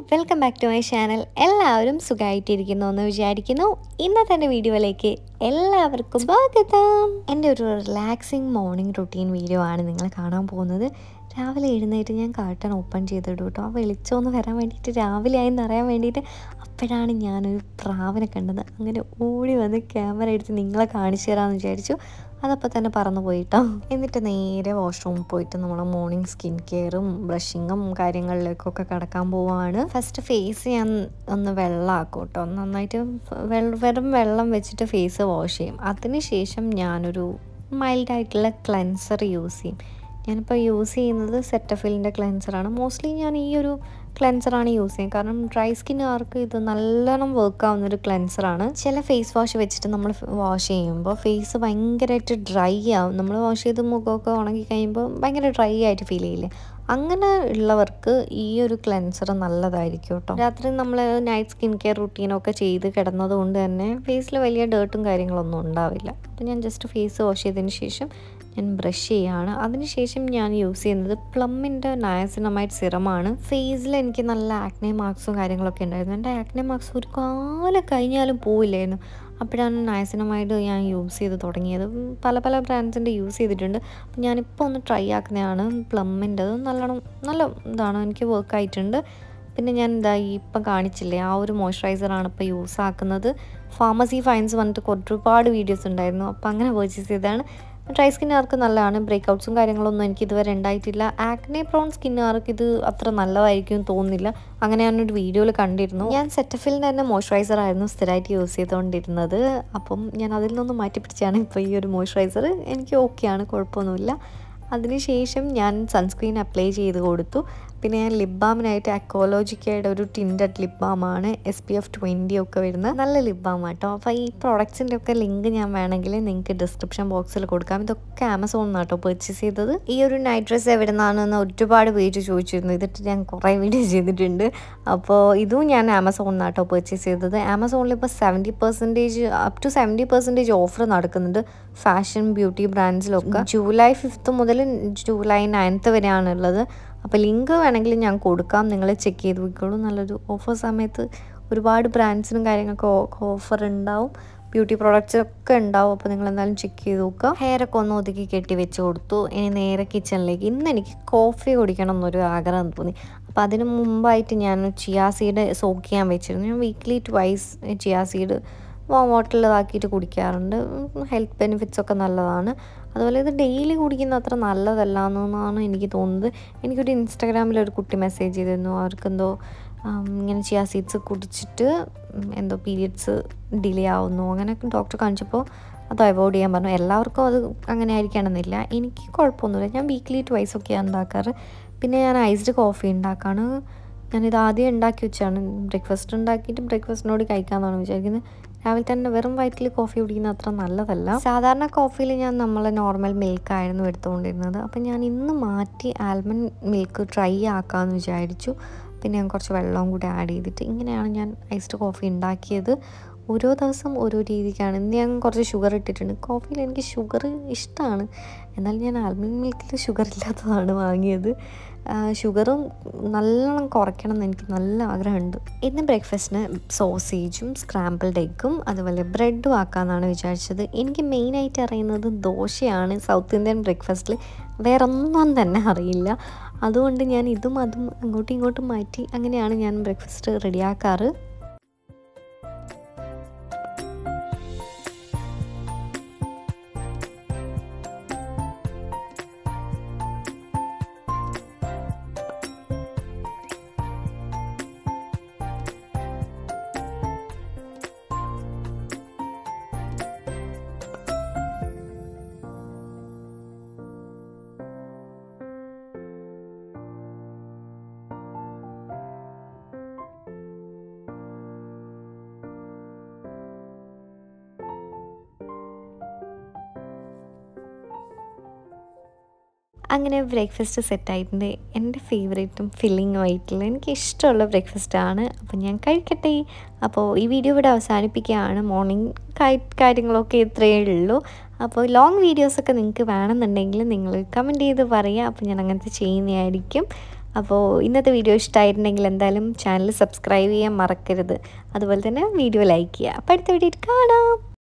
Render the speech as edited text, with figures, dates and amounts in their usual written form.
Welcome back to my channel. എല്ലാവരും സുഖമായിട്ടിരിക്കുന്നു എന്ന് വിചാരിക്കുന്നു. ഇന്നത്തെ വീഡിയോയിലേക്ക് എല്ലാവർക്കും സ്വാഗതം. എൻ്റെ ഒരു റിലാക്സിങ് മോർണിംഗ് റുട്ടീൻ വീഡിയോ ആണ് നിങ്ങൾ കാണാൻ പോകുന്നത്. രാവിലെ എഴുന്നേറ്റ് ഞാൻ കർട്ടൻ ഓപ്പൺ ചെയ്തിട്ടു കേട്ടോ. ആ വെളിച്ചമൊന്ന് വരാൻ വേണ്ടിയിട്ട് രാവിലെ ആയെന്ന് അറിയാൻ വേണ്ടിയിട്ട്. അപ്പോഴാണ് ഞാനൊരു പ്രാവിനെ കണ്ടത്. അങ്ങനെ ഓടി വന്ന് ക്യാമറ എടുത്ത് നിങ്ങളെ കാണിച്ചു തരാമെന്ന് വിചാരിച്ചു. അതപ്പോൾ തന്നെ പറന്നു പോയിട്ടോ. എന്നിട്ട് നേരെ വാഷ്റൂമിൽ പോയിട്ട് നമ്മൾ മോർണിംഗ് സ്കിൻ കെയറും ബ്രഷിങ്ങും കാര്യങ്ങളിലേക്കൊക്കെ കിടക്കാൻ പോവുകയാണ്. ഫസ്റ്റ് ഫേസ് ഞാൻ ഒന്ന് വെള്ളമാക്കും കേട്ടോ. നന്നായിട്ട് വെറും വെള്ളം വെച്ചിട്ട് ഫേസ് വാഷ് ചെയ്യും. അതിനുശേഷം ഞാനൊരു മൈൽഡായിട്ടുള്ള ക്ലെൻസർ യൂസ് ചെയ്യും. ഞാനിപ്പോൾ യൂസ് ചെയ്യുന്നത് സെറ്റഫിലിൻ്റെ ക്ലെൻസറാണ്. മോസ്റ്റ്ലി ഞാൻ ഈ ഒരു ക്ലെൻസറാണ് യൂസ് ചെയ്യുന്നത്. കാരണം ഡ്രൈ സ്കിന്നുകാർക്ക് ഇത് നല്ലോണം വർക്ക് ആവുന്നൊരു ക്ലെൻസറാണ്. ചില ഫേസ് വാഷ് വെച്ചിട്ട് നമ്മൾ വാഷ് ചെയ്യുമ്പോൾ ഫേസ് ഭയങ്കരമായിട്ട് ഡ്രൈ ആവും. നമ്മൾ വാഷ് ചെയ്ത് മുഖമൊക്കെ ഉണങ്ങി കഴിയുമ്പോൾ ഭയങ്കര ഡ്രൈ ആയിട്ട് ഫീൽ ചെയ്യില്ലേ? അങ്ങനെ ഉള്ളവർക്ക് ഈ ഒരു ക്ലെൻസർ നല്ലതായിരിക്കും കേട്ടോ. രാത്രി നമ്മൾ നൈറ്റ് സ്കിൻ കെയർ റുട്ടീനൊക്കെ ചെയ്ത് കിടന്നത് കൊണ്ട് തന്നെ ഫേസിൽ വലിയ ഡേർട്ടും കാര്യങ്ങളൊന്നും ഉണ്ടാവില്ല. അപ്പോൾ ഞാൻ ജസ്റ്റ് ഫേസ് വാഷ് ചെയ്തതിന് ശേഷം ഞാൻ ബ്രഷ് ചെയ്യുകയാണ്. അതിനുശേഷം ഞാൻ യൂസ് ചെയ്യുന്നത് പ്ലമ്മിൻ്റെ നയാസിനമൈഡ് സിറമാണ്. ഫേസിൽ എനിക്ക് നല്ല ആക്നെ മാർക്സും കാര്യങ്ങളൊക്കെ ഉണ്ടായിരുന്നു. എൻ്റെ ആക്നെ മാർക്സ് ഒരു കാലം കഴിഞ്ഞാലും പോയില്ലായിരുന്നു. അപ്പോഴാണ് നയാസിനമൈഡ് ഞാൻ യൂസ് ചെയ്ത് തുടങ്ങിയത്. പല ബ്രാൻഡ്സിൻ്റെ യൂസ് ചെയ്തിട്ടുണ്ട്. അപ്പം ഞാനിപ്പോൾ ഒന്ന് ട്രൈ ആക്കുന്നതാണ് പ്ലമ്മിൻ്റെ. നല്ല ഇതാണ്, എനിക്ക് വർക്കായിട്ടുണ്ട്. പിന്നെ ഞാൻ ഇപ്പം കാണിച്ചില്ലേ ആ ഒരു മോയ്സ്ചറൈസറാണ് ഇപ്പോൾ യൂസ് ആക്കുന്നത്. ഫാർമസി ഫൈൻസ് പറഞ്ഞിട്ട് ഒരുപാട് വീഡിയോസ് ഉണ്ടായിരുന്നു. അപ്പോൾ അങ്ങനെ പർച്ചേസ് ചെയ്തതാണ്. ഡ്രൈ സ്കിന്നുകാർക്ക് നല്ലതാണ്. ബ്രേക്കൗട്ട്സും കാര്യങ്ങളൊന്നും എനിക്ക് ഇതുവരെ ഉണ്ടായിട്ടില്ല. ആക്നെ-പ്രോൺ സ്കിന്നുകാർക്ക് ഇത് അത്ര നല്ലതായിരിക്കും തോന്നുന്നില്ല. അങ്ങനെ ഞാനൊരു വീഡിയോയിൽ കണ്ടിരുന്നു. ഞാൻ സെറ്റഫിലിൻ്റെ തന്നെ മോയ്സ്ചറൈസർ ആയിരുന്നു സ്ഥിരമായിട്ട് യൂസ് ചെയ്തുകൊണ്ടിരുന്നത്. അപ്പം ഞാൻ അതിൽ നിന്നൊന്ന് മാറ്റി പിടിച്ചാണ് ഇപ്പോൾ ഈ ഒരു മോയ്സ്ചറൈസർ. എനിക്ക് ഓക്കെയാണ്, കുഴപ്പമൊന്നുമില്ല. അതിനുശേഷം ഞാൻ സൺസ്ക്രീൻ അപ്ലൈ ചെയ്ത് കൊടുത്തു. പിന്നെ ഞാൻ ലിപ് ബാമിനായിട്ട് അക്വാലോജിക്കയുടെ ഒരു ടിൻറ്റഡ് ലിപ് ബാമാണ് SPF 20 ഒക്കെ വരുന്നത്. നല്ല ലിപ് ബാം കേട്ടോ. അപ്പോൾ ഈ പ്രോഡക്ട്സിൻ്റെ ഒക്കെ ലിങ്ക് ഞാൻ വേണമെങ്കിൽ നിങ്ങൾക്ക് ഡിസ്ക്രിപ്ഷൻ ബോക്സിൽ കൊടുക്കാം. ഇതൊക്കെ ആമസോണിൽ നിന്നാണ് കേട്ടോ പർച്ചേസ് ചെയ്തത്. ഈ ഒരു നൈറ്റ് ഡ്രസ്സ് എവിടെ നിന്നാണെന്ന് ഒരുപാട് പേര് ചോദിച്ചിരുന്നു. ഇതിട്ട് ഞാൻ കുറേ വീഡിയോ ചെയ്തിട്ടുണ്ട്. അപ്പോൾ ഇതും ഞാൻ ആമസോണിൽ നിന്നാണ് കേട്ടോ പർച്ചേസ് ചെയ്തത്. ആമസോണിൽ ഇപ്പോൾ 70% അപ് ടു 70% ഓഫർ നടക്കുന്നുണ്ട് ഫാഷൻ ബ്യൂട്ടി ബ്രാൻഡ്സിലൊക്കെ. ജൂലൈ 5 മുതൽ ജൂലൈ 9 വരെയാണുള്ളത്. അപ്പോൾ ലിങ്ക് വേണമെങ്കിൽ ഞാൻ കൊടുക്കാം, നിങ്ങൾ ചെക്ക് ചെയ്ത് നോക്കിക്കോളൂ. നല്ലൊരു ഓഫർ സമയത്ത് ഒരുപാട് ബ്രാൻഡ്സിനും കാര്യങ്ങളൊക്കെ ഓഫർ ഉണ്ടാവും. ബ്യൂട്ടി പ്രോഡക്റ്റ്സൊക്കെ ഉണ്ടാവും. അപ്പോൾ നിങ്ങൾ എന്തായാലും ചെക്ക് ചെയ്ത് നോക്കുക. ഹെയറൊക്കെ ഒന്ന് ഒതുക്കി കെട്ടി വെച്ച് കൊടുത്തു. ഇനി നേരെ കിച്ചണിലേക്ക്. ഇന്ന് എനിക്ക് കോഫി കുടിക്കണം എന്നൊരു ആഗ്രഹം തോന്നി. അപ്പോൾ അതിന് മുമ്പായിട്ട് ഞാൻ ചിയാ സീഡ് സോക്ക് ചെയ്യാൻ വെച്ചിരുന്നു. ഞാൻ വീക്ക്ലി ട്വൈസ് ചിയാ സീഡ് വാട്ടറിൽ ഇതാക്കിയിട്ട് കുടിക്കാറുണ്ട്. ഹെൽത്ത് ബെനിഫിറ്റ്സ് ഒക്കെ നല്ലതാണ്. അതുപോലെ ഇത് ഡെയിലി കുടിക്കുന്ന അത്ര നല്ലതല്ല എന്നാണ് എനിക്ക് തോന്നുന്നത്. എനിക്കൊരു ഇൻസ്റ്റാഗ്രാമിലൊരു കുട്ടി മെസ്സേജ് ചെയ്തിരുന്നു. അവർക്കെന്തോ ഇങ്ങനെ ചിയാ സീഡ്സ് കുടിച്ചിട്ട് എന്തോ പീരിയഡ്സ് ഡിലേ ആവുന്നു. അങ്ങനെ ഡോക്ടർ കാണിച്ചപ്പോൾ അത് അവോയ്ഡ് ചെയ്യാൻ പറഞ്ഞു. എല്ലാവർക്കും അത് അങ്ങനെ ആയിരിക്കണമെന്നില്ല. എനിക്ക് കുഴപ്പമൊന്നുമില്ല. ഞാൻ വീക്ക്ലി ട്വൈസ് ഒക്കെയാണ് ഉണ്ടാക്കാറ്. പിന്നെ ഞാൻ ഐസ്ഡ് കോഫി ഉണ്ടാക്കാണ്. ഞാനിത് ആദ്യം ഉണ്ടാക്കി വെച്ചാണ്. ബ്രേക്ക്ഫാസ്റ്റ് ഉണ്ടാക്കിയിട്ട് ബ്രേക്ക്ഫാസ്റ്റിനോട് കഴിക്കാമെന്നാണ് വിചാരിക്കുന്നത്. രാവിലെ തന്നെ വെറും വയറ്റിൽ കോഫി കുടിക്കുന്നത് അത്ര നല്ലതല്ല. സാധാരണ കോഫിയിൽ ഞാൻ നമ്മളെ നോർമൽ മിൽക്കായിരുന്നു എടുത്തുകൊണ്ടിരുന്നത്. അപ്പം ഞാൻ ഇന്ന് മാറ്റി ആൽമണ്ട് മിൽക്ക് ട്രൈ ആക്കാമെന്ന് വിചാരിച്ചു. പിന്നെ ഞാൻ കുറച്ച് വെള്ളവും കൂടി ആഡ് ചെയ്തിട്ട് ഇങ്ങനെയാണ് ഞാൻ ഐസ്ഡ് കോഫി ഉണ്ടാക്കിയത്. ഓരോ ദിവസം ഓരോ രീതിക്കാണ്. ഇന്ന് ഞാൻ കുറച്ച് ഷുഗർ ഇട്ടിട്ടുണ്ട്. കോഫിയിൽ എനിക്ക് ഷുഗർ ഇഷ്ടമാണ്, എന്നാൽ ഞാൻ ആൽമണ്ട് മിൽക്കിൽ ഷുഗർ ഇല്ലാത്തതാണ് വാങ്ങിയത്. ഷുഗറും നല്ലോണം കുറയ്ക്കണം എന്ന് എനിക്ക് നല്ല ആഗ്രഹമുണ്ട്. ഇന്ന് ബ്രേക്ക്ഫാസ്റ്റിന് സോസേജും സ്ക്രാമ്പിൾഡ് എഗ്ഗും അതുപോലെ ബ്രെഡും ആക്കാമെന്നാണ് വിചാരിച്ചത്. എനിക്ക് മെയിനായിട്ട് അറിയുന്നത് ദോശയാണ്. സൗത്ത് ഇന്ത്യൻ ബ്രേക്ക്ഫാസ്റ്റിൽ വേറൊന്നും തന്നെ അറിയില്ല. അതുകൊണ്ട് ഞാൻ ഇതും അതും അങ്ങോട്ടും ഇങ്ങോട്ടും മാറ്റി അങ്ങനെയാണ് ഞാൻ ബ്രേക്ക്ഫാസ്റ്റ് റെഡിയാക്കാറ്. അങ്ങനെ ബ്രേക്ക്ഫാസ്റ്റ് സെറ്റായിട്ടുണ്ട്. എൻ്റെ ഫേവറേറ്റും ഫില്ലിങ്ങും ആയിട്ടുള്ള എനിക്ക് ഇഷ്ടമുള്ള ബ്രേക്ക്ഫാസ്റ്റാണ്. അപ്പോൾ ഞാൻ കഴിക്കട്ടെ. അപ്പോൾ ഈ വീഡിയോ ഇവിടെ അവസാനിപ്പിക്കുകയാണ്. മോർണിംഗ് കാര്യങ്ങളൊക്കെ ഇത്രയേ ഉള്ളൂ. അപ്പോൾ ലോങ് വീഡിയോസൊക്കെ നിങ്ങൾക്ക് വേണമെന്നുണ്ടെങ്കിൽ നിങ്ങൾ കമൻറ്റ് ചെയ്ത് പറയുക. അപ്പോൾ ഞാൻ അങ്ങനത്തെ ചെയ്യുന്നതായിരിക്കും. അപ്പോൾ ഇന്നത്തെ വീഡിയോ ഇഷ്ടമായിട്ടുണ്ടെങ്കിൽ എന്തായാലും ചാനൽ സബ്സ്ക്രൈബ് ചെയ്യാൻ മറക്കരുത്. അതുപോലെ തന്നെ വീഡിയോ ലൈക്ക് ചെയ്യുക. അപ്പോൾ അടുത്ത വീഡിയോയിൽ കാണാം.